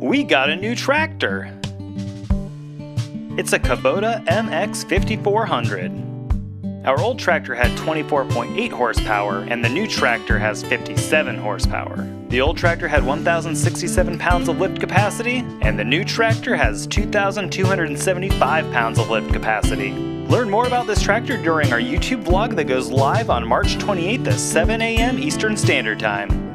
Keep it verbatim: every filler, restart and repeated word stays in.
we got a new tractor. It's a Kubota M X fifty-four hundred. Our old tractor had twenty-four point eight horsepower, and the new tractor has fifty-seven horsepower. The old tractor had one thousand sixty-seven pounds of lift capacity, and the new tractor has two thousand two hundred seventy-five pounds of lift capacity. Learn more about this tractor during our YouTube vlog that goes live on March twenty-eighth at seven A M Eastern Standard Time.